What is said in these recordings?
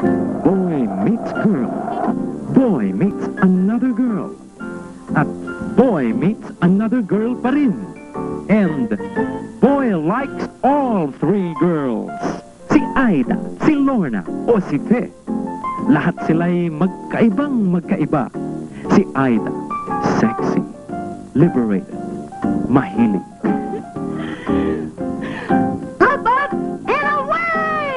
Boy meets girl. Boy meets another girl. At boy meets another girl pa rin. And boy likes all three girls. Si Aida, si Lorna, o si Fe. Lahat sila'y magkaibang magkaiba. Si Aida, sexy, liberated, mahilig. Up and away!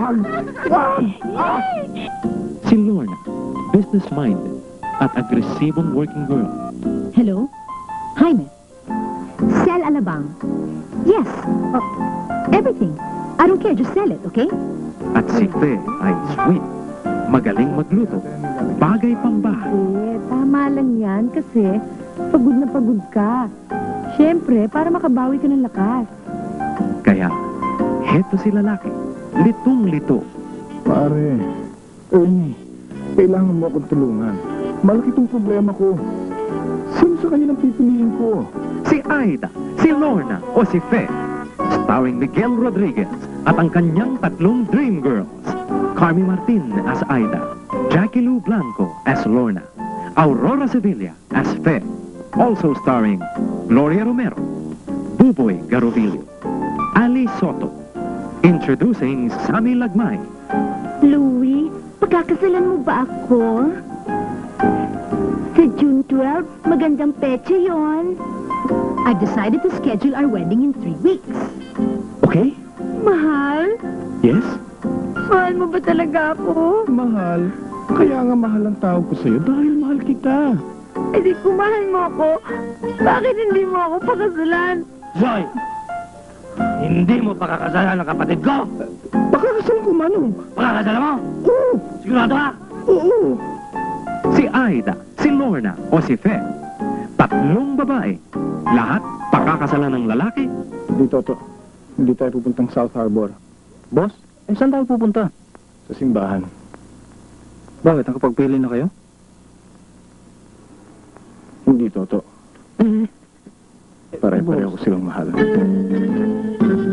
Si Lorna, business-minded at agresibong working girl. Hello? Hi, miss. Sell alabang. Yes. Everything. I don't care. Just sell it, okay? At si Fe ay sweet, magaling magluto, bagay pang bahay. Tama lang yan kasi pagod na pagod ka. Siyempre, para makabawi ka ng lakas. Kaya, heto si lalaki, litong-lito. Pare, Ernie, kailangan mo akong tulungan. Malaki itong problema ko. Sino sa kanya nang pipiliin ko? Si Aida, si Lorna, o si Fe. Starring Miguel Rodriguez at ang kanyang tatlong dream girls. Carmi Martin as Aida, Jackie Lou Blanco as Lorna, Aurora Sevilla as Fe. Also starring Gloria Romero, Buboy Garovillo, Ali Soto. Introducing Sammy Lagmay. Louie, pagkakasalan mo ba ako? Sa June 12, magandang petsa yon. I've decided to schedule our wedding in 3 weeks. Okay? Mahal? Yes? Mahal mo ba talaga ako? Mahal. Kaya nga mahal ang tawag ko sa'yo dahil mahal kita. Eh di kung mahal mo ako, bakit hindi mo ako pakasalan? Zoy! Hindi mo pakakasalan ang kapatid ko! Pakakasalan ko, Manong. Pakakasalan mo? Oo, Sigurado ka? oo. Si Aida, si Lorna, o si Fe. Tatlong babae. Lahat pakakasalan ng lalaki. Hindi, Toto. Hindi tayo pupuntang South Harbor. Boss, saan tayo pupunta? Sa simbahan. Bakit? Nakapagpili na kayo? Hindi, Toto. Pare-pareho ko silang mahal.